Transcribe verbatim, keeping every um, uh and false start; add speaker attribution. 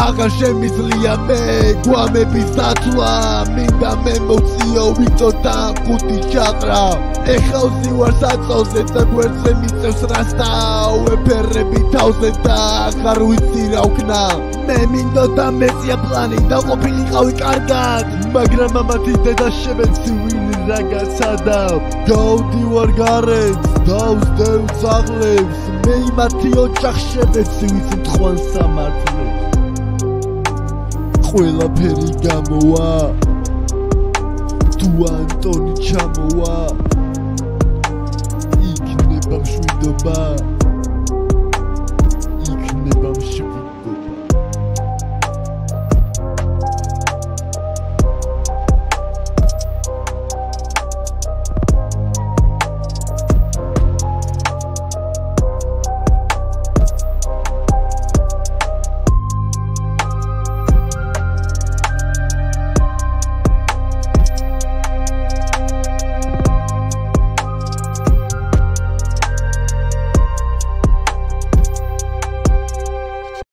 Speaker 1: აღარ შემიძლია მე გვამების დაცვა მინდა მე მოვციო ვიქტორთა ხუთი ჭაყრა ეხლა ვზივარ საწოლზე და გვერდზე მიწევს რასტა ვეფერები თავზე და აღარ ვიცი რა ვქნა მე მინდოდა მეწია პლანი და ყოფილიყავი კარგად მაგრამ ამათი დედა შემეცი ვინ რაღაცადა გავდივარ გარეთ დავსდევ ძაღლებს მე იმათი ოჯახს შემეცი ვიც მტყვან სამართლებს ყველაფერი გამოვა თუ ანტონი ჩამოვა იქნება მშვიდობა იქნება მშვიდობა